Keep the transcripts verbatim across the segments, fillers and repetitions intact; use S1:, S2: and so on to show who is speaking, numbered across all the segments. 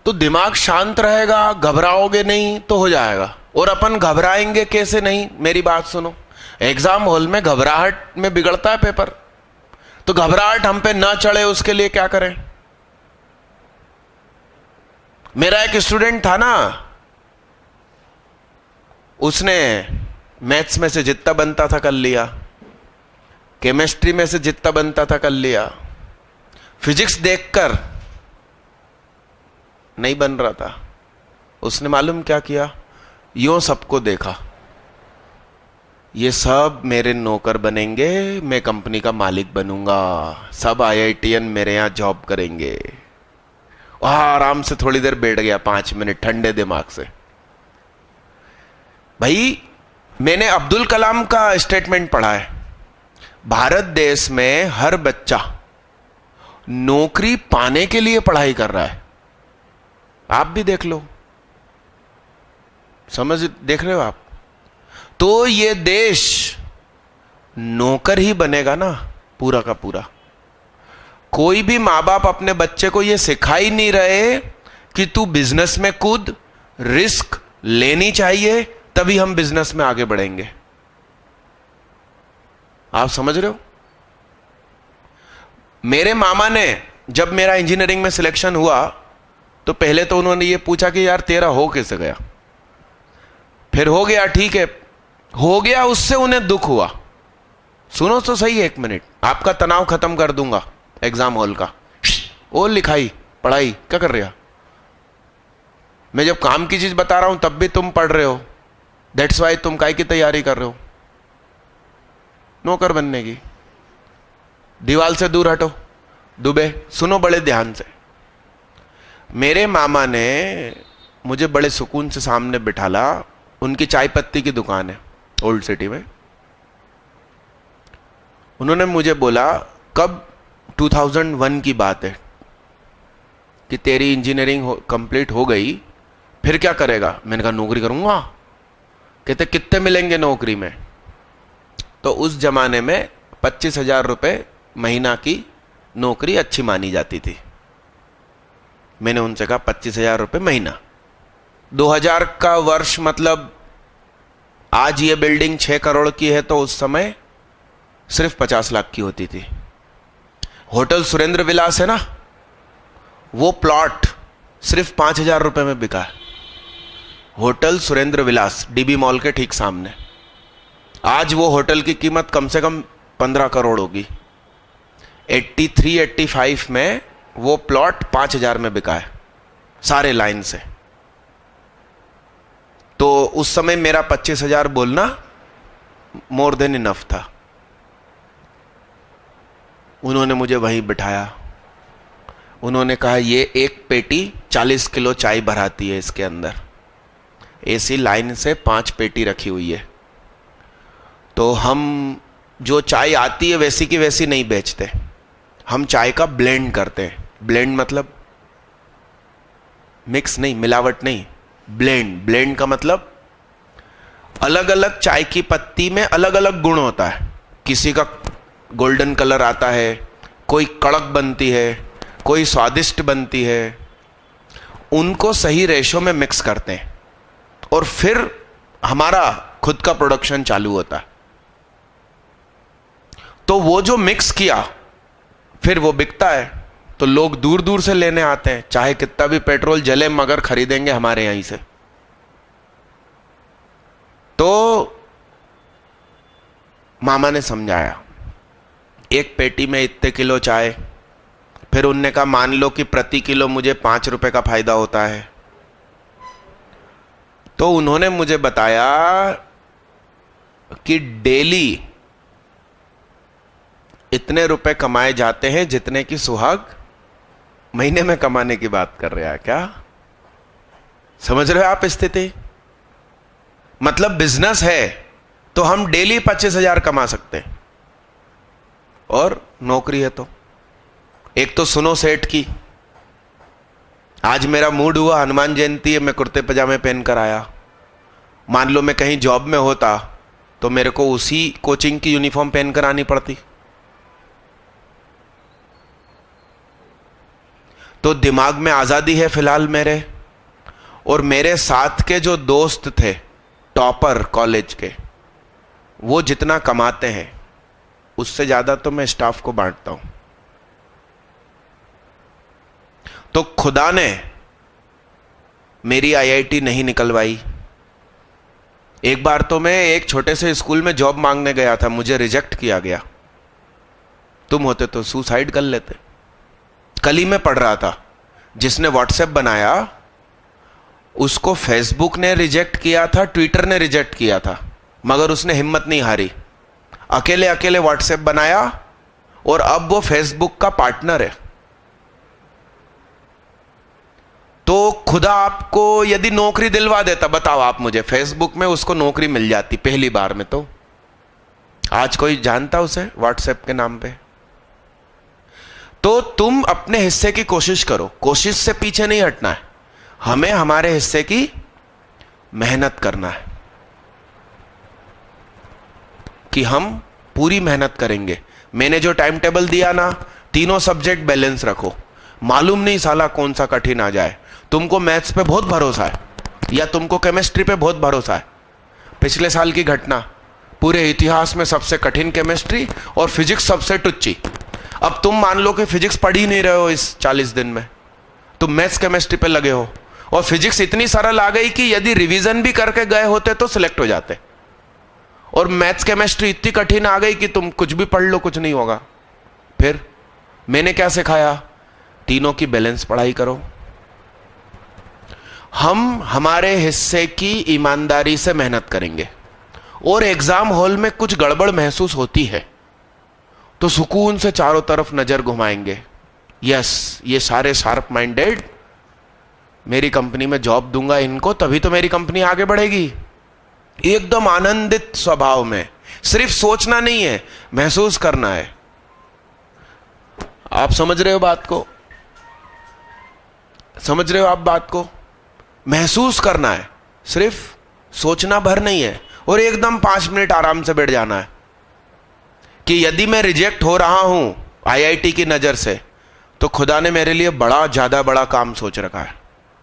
S1: तो दिमाग शांत रहेगा, घबराओगे नहीं तो हो जाएगा। और अपन घबराएंगे कैसे नहीं, मेरी बात सुनो। एग्जाम हॉल में घबराहट में बिगड़ता है पेपर, तो घबराहट हम पे ना चढ़े उसके लिए क्या करें। मेरा एक स्टूडेंट था ना, उसने मैथ्स में से जितना बनता था कर लिया, केमिस्ट्री में से जितना बनता था कर लिया, फिजिक्स देखकर नहीं बन रहा था। उसने मालूम क्या किया, यूं सबको देखा, ये सब मेरे नौकर बनेंगे, मैं कंपनी का मालिक बनूंगा, सब आईआईटीएन मेरे यहां जॉब करेंगे। वहां आराम से थोड़ी देर बैठ गया, पांच मिनट ठंडे दिमाग से। भाई मैंने अब्दुल कलाम का स्टेटमेंट पढ़ा है, भारत देश में हर बच्चा नौकरी पाने के लिए पढ़ाई कर रहा है। आप भी देख लो, समझ देख रहे हो आप? तो ये देश नौकर ही बनेगा ना पूरा का पूरा। कोई भी मां बाप अपने बच्चे को ये सिखा ही नहीं रहे कि तू बिजनेस में कूद, रिस्क लेनी चाहिए, तभी हम बिजनेस में आगे बढ़ेंगे। आप समझ रहे हो? मेरे मामा ने जब मेरा इंजीनियरिंग में सिलेक्शन हुआ तो पहले तो उन्होंने ये पूछा कि यार तेरा हो कैसे गया, फिर हो गया, ठीक है हो गया, उससे उन्हें दुख हुआ। सुनो तो सही एक मिनट, आपका तनाव खत्म कर दूंगा एग्जाम हॉल का। और लिखाई पढ़ाई क्या कर रहे हो? मैं जब काम की चीज बता रहा हूं तब भी तुम पढ़ रहे हो, दैट्स वाई तुम काय की तैयारी कर रहे हो? नौकर बनने की। दीवार से दूर हटो दुबे। सुनो बड़े ध्यान से। मेरे मामा ने मुझे बड़े सुकून से सामने बिठाला, उनकी चाय पत्ती की दुकान है ओल्ड सिटी में। उन्होंने मुझे बोला, कब दो हज़ार एक की बात है, कि तेरी इंजीनियरिंग कंप्लीट हो गई फिर क्या करेगा? मैंने कहा नौकरी करूंगा। कहते कितने मिलेंगे नौकरी में? तो उस जमाने में पच्चीस हजार रुपये महीना की नौकरी अच्छी मानी जाती थी। मैंने उनसे कहा पच्चीस हजार रुपये महीना। दो हज़ार का वर्ष मतलब आज ये बिल्डिंग छह करोड़ की है, तो उस समय सिर्फ पचास लाख की होती थी। होटल सुरेंद्र विलास है ना, वो प्लॉट सिर्फ पांच हजार रुपये में बिका है। Hotel Surendra Vilas DB mall के ठीक सामने। आज वो होटल की कीमत कम से कम पंद्रह करोड़ होगी। तिरासी पचासी में वो प्लॉट पांच हजार में बिका है सारे लाइन से। तो उस समय मेरा पच्चीस हजार बोलना मोर देन इनफ था। उन्होंने मुझे वहीं बिठाया। उन्होंने कहा ये एक पेटी चालीस किलो चाय भराती है, इसके अंदर ऐसी लाइन से पांच पेटी रखी हुई है। तो हम जो चाय आती है वैसी की वैसी नहीं बेचते, हम चाय का ब्लेंड करते हैं। ब्लेंड मतलब मिक्स नहीं, मिलावट नहीं, ब्लेंड। ब्लेंड का मतलब अलग अलग चाय की पत्ती में अलग अलग गुण होता है। किसी का गोल्डन कलर आता है, कोई कड़क बनती है, कोई स्वादिष्ट बनती है। उनको सही रेशो में मिक्स करते हैं और फिर हमारा खुद का प्रोडक्शन चालू होता है। तो वो जो मिक्स किया फिर वो बिकता है, तो लोग दूर दूर से लेने आते हैं, चाहे कितना भी पेट्रोल जले मगर खरीदेंगे हमारे यहीं से। तो मामा ने समझाया, एक पेटी में इतने किलो चाय। फिर उनने कहा मान लो कि प्रति किलो मुझे पांच रुपए का फायदा होता है। तो उन्होंने मुझे बताया कि डेली इतने रुपए कमाए जाते हैं जितने की सुहाग महीने में कमाने की बात कर रहे हैं। क्या समझ रहे हो आप स्थिति? मतलब बिजनेस है तो हम डेली पच्चीस हजार कमा सकते हैं, और नौकरी है तो एक तो सुनो सेठ की। आज मेरा मूड हुआ, हनुमान जयंती है, मैं कुर्ते पजामे पहन कर आया। मान लो मैं कहीं जॉब में होता तो मेरे को उसी कोचिंग की यूनिफॉर्म पहन कर आनी पड़ती। तो दिमाग में आज़ादी है फिलहाल मेरे, और मेरे साथ के जो दोस्त थे टॉपर कॉलेज के, वो जितना कमाते हैं उससे ज़्यादा तो मैं स्टाफ को बांटता हूं। तो खुदा ने मेरी आईआईटी नहीं निकलवाई। एक बार तो मैं एक छोटे से स्कूल में जॉब मांगने गया था, मुझे रिजेक्ट किया गया। तुम होते तो सुसाइड कर लेते। कल ही मैं पढ़ रहा था, जिसने व्हाट्सएप बनाया उसको फेसबुक ने रिजेक्ट किया था, ट्विटर ने रिजेक्ट किया था, मगर उसने हिम्मत नहीं हारी, अकेले अकेले व्हाट्सएप बनाया और अब वो फेसबुक का पार्टनर है। तो खुदा आपको यदि नौकरी दिलवा देता, बताओ आप मुझे, फेसबुक में उसको नौकरी मिल जाती पहली बार में, तो आज कोई जानता उसे व्हाट्सएप के नाम पे? तो तुम अपने हिस्से की कोशिश करो, कोशिश से पीछे नहीं हटना है, हमें हमारे हिस्से की मेहनत करना है कि हम पूरी मेहनत करेंगे। मैंने जो टाइम टेबल दिया ना, तीनों सब्जेक्ट बैलेंस रखो, मालूम नहीं साला कौन सा कठिन आ जाए। तुमको मैथ्स पे बहुत भरोसा है या तुमको केमिस्ट्री पे बहुत भरोसा है। पिछले साल की घटना, पूरे इतिहास में सबसे कठिन केमिस्ट्री और फिजिक्स सबसे टुच्ची। अब तुम मान लो कि फिजिक्स पढ़ ही नहीं रहे हो इस चालीस दिन में, तुम मैथ्स केमिस्ट्री पे लगे हो, और फिजिक्स इतनी सरल आ गई कि यदि रिवीजन भी करके गए होते तो सिलेक्ट हो जाते, और मैथ्स केमिस्ट्री इतनी कठिन आ गई कि तुम कुछ भी पढ़ लो कुछ नहीं होगा। फिर मैंने क्या सिखाया? तीनों की बैलेंस पढ़ाई करो। हम हमारे हिस्से की ईमानदारी से मेहनत करेंगे, और एग्जाम हॉल में कुछ गड़बड़ महसूस होती है तो सुकून से चारों तरफ नजर घुमाएंगे, यस ये सारे शार्प माइंडेड, मेरी कंपनी में जॉब दूंगा इनको, तभी तो मेरी कंपनी आगे बढ़ेगी। एकदम आनंदित स्वभाव में, सिर्फ सोचना नहीं है, महसूस करना है। आप समझ रहे हो बात को? समझ रहे हो आप बात को? महसूस करना है, सिर्फ सोचना भर नहीं है, और एकदम पांच मिनट आराम से बैठ जाना है कि यदि मैं रिजेक्ट हो रहा हूं आईआईटी की नजर से, तो खुदा ने मेरे लिए बड़ा ज्यादा बड़ा काम सोच रखा है।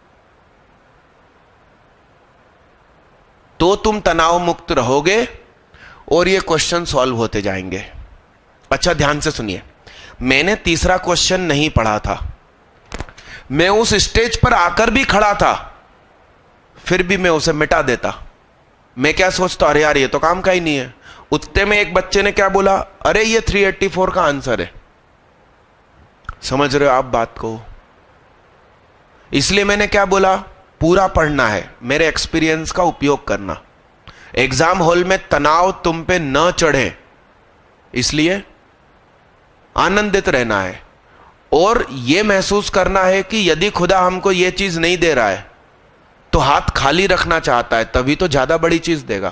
S1: तो तुम तनाव मुक्त रहोगे और ये क्वेश्चन सॉल्व होते जाएंगे। अच्छा ध्यान से सुनिए, मैंने तीसरा क्वेश्चन नहीं पढ़ा था, मैं उस स्टेज पर आकर भी खड़ा था, फिर भी मैं उसे मिटा देता। मैं क्या सोचता, अरे यार ये तो काम का ही नहीं है। उतने में एक बच्चे ने क्या बोला, अरे ये तीन सौ चौरासी का आंसर है। समझ रहे हो आप बात को? इसलिए मैंने क्या बोला, पूरा पढ़ना है, मेरे एक्सपीरियंस का उपयोग करना। एग्जाम हॉल में तनाव तुम पे न चढ़े, इसलिए आनंदित रहना है, और यह महसूस करना है कि यदि खुदा हमको यह चीज नहीं दे रहा है तो हाथ खाली रखना चाहता है, तभी तो ज्यादा बड़ी चीज देगा।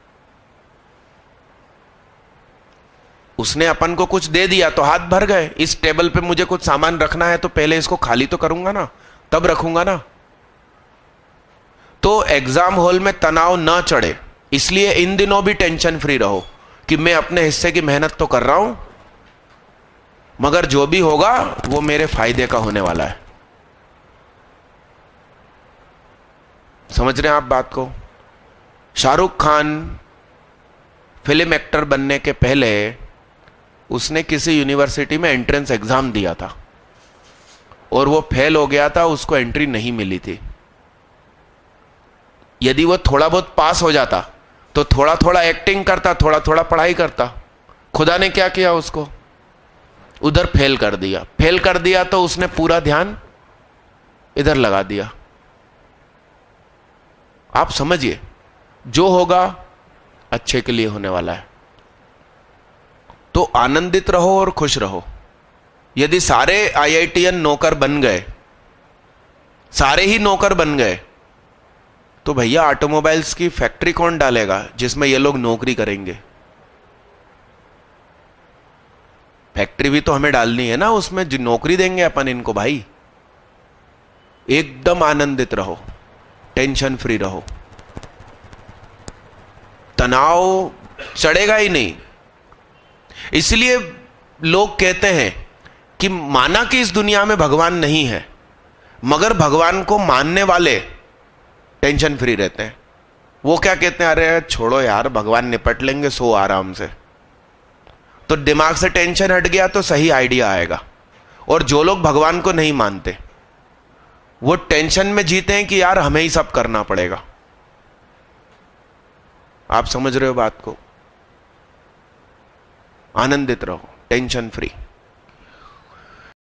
S1: उसने अपन को कुछ दे दिया तो हाथ भर गए, इस टेबल पे मुझे कुछ सामान रखना है तो पहले इसको खाली तो करूंगा ना, तब रखूंगा ना। तो एग्जाम हॉल में तनाव ना चढ़े, इसलिए इन दिनों भी टेंशन फ्री रहो कि मैं अपने हिस्से की मेहनत तो कर रहा हूं, मगर जो भी होगा वो मेरे फायदे का होने वाला है। समझ रहे हैं आप बात को? शाहरुख खान फिल्म एक्टर बनने के पहले उसने किसी यूनिवर्सिटी में एंट्रेंस एग्जाम दिया था और वो फेल हो गया था, उसको एंट्री नहीं मिली थी। यदि वो थोड़ा बहुत पास हो जाता तो थोड़ा थोड़ा एक्टिंग करता, थोड़ा थोड़ा पढ़ाई करता। खुदा ने क्या किया, उसको उधर फेल कर दिया। फेल कर दिया तो उसने पूरा ध्यान इधर लगा दिया। आप समझिए, जो होगा अच्छे के लिए होने वाला है। तो आनंदित रहो और खुश रहो। यदि सारे आईआईटीएन नौकर बन गए, सारे ही नौकर बन गए, तो भैया ऑटोमोबाइल्स की फैक्ट्री कौन डालेगा जिसमें ये लोग नौकरी करेंगे? फैक्ट्री भी तो हमें डालनी है ना, उसमें जो नौकरी देंगे अपन इनको। भाई एकदम आनंदित रहो, टेंशन फ्री रहो, तनाव चढ़ेगा ही नहीं। इसलिए लोग कहते हैं कि माना कि इस दुनिया में भगवान नहीं है, मगर भगवान को मानने वाले टेंशन फ्री रहते हैं। वो क्या कहते हैं, अरे छोड़ो यार, भगवान निपट लेंगे, सो आराम से। तो दिमाग से टेंशन हट गया तो सही आइडिया आएगा। और जो लोग भगवान को नहीं मानते वो टेंशन में जीते हैं कि यार हमें ही सब करना पड़ेगा। आप समझ रहे हो बात को? आनंदित रहो, टेंशन फ्री।